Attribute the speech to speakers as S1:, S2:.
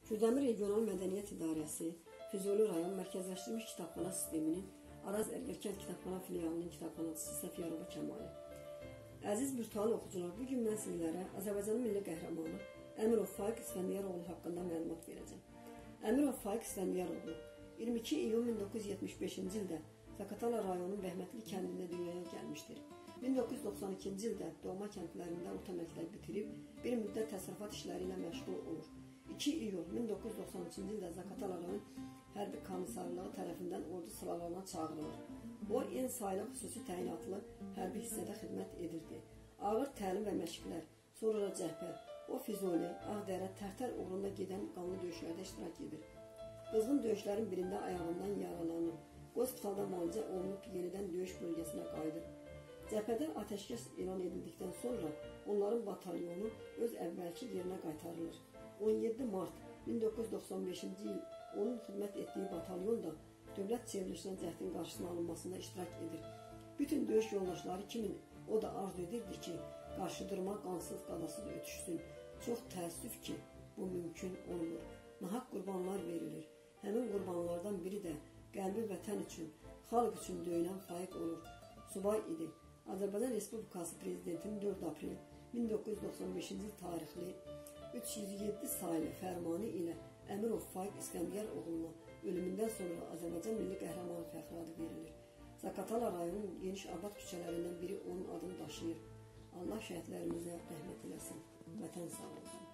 S1: Kürdəmir Regional Mədəniyyət İdarəsi, Füzuli rayon mərkəzləşdirilmiş kitabxana sisteminin Araz Erkən Kitabxana filialının kitabxanaçısı Səfiyarova Kəmalı. Əziz virtual oxucular, bugün mən sizlərə Azərbaycanın milli qəhrəmanı Əmirov Faiq İsfəndiyaroğlu haqqında məlumat verəcəm. Əmirov Faiq İsfəndiyaroğlu 22 iyun 1975-ci ildə Zaqatala rayonunun Bəhmətli kəndində dünyaya gəlmişdir. 1992-ci ildə doğma kəndlərində orta məktəb bitirib, bir müddət təsərrüfat işləri ilə məşğul olur. 2 iyul 1993-cü ildə Zaqatala rayon hərbi komissarlığı tərəfindən ordu sıralarına çağırılır. O, en sayılı xüsusi təyinatlı hərbi hissədə xidmət edirdi. Ağır təlim və məşqlər, sonra cəhbər, o Füzuli, Ağdərə, Tərtər uğrunda gedən qanlı döyüşlərdə iştirak edir. Qızğın döyüşlərin birində ayağından yaralanır. Hospitalda müalicə olunub yenidən döyüş bölgəsinə qayıdır. Cəbhədə ateşkəs elan edildikdən sonra onların batalyonu öz əvvəlki yerinə qaytarılır. 17 mart 1995-ci il onun xidmət etdiyi batalyon da dövlət çevrilişinə cəhdin qarşısına alınmasında iştirak edir. Bütün döyüş yoldaşları kimi o da arzu edirdi ki, qarşıdırma qansız qadasız ötüşsün. Çox təəssüf ki, bu mümkün olmur. Nahaq qurbanlar verilir. Həmin qurbanlardan biri də qəlbi vətən üçün, xalq üçün döyünən Faiq olur. Subay idi. Azərbaycan Respublikası Prezidentinin 4 aprel 1995-ci il tarixli 307 sayılı fərmanı ilə Əmirov Faiq İsfəndiyaroğluna ölümündən sonra Azərbaycan milli qəhrəmanı fəxri adı verilir. Zaqatala rayonunun geniş abad küçələrindən biri onun adını daşıyır. Allah şəhidlərimizə rəhmət eləsin. Vətən sağ olsun.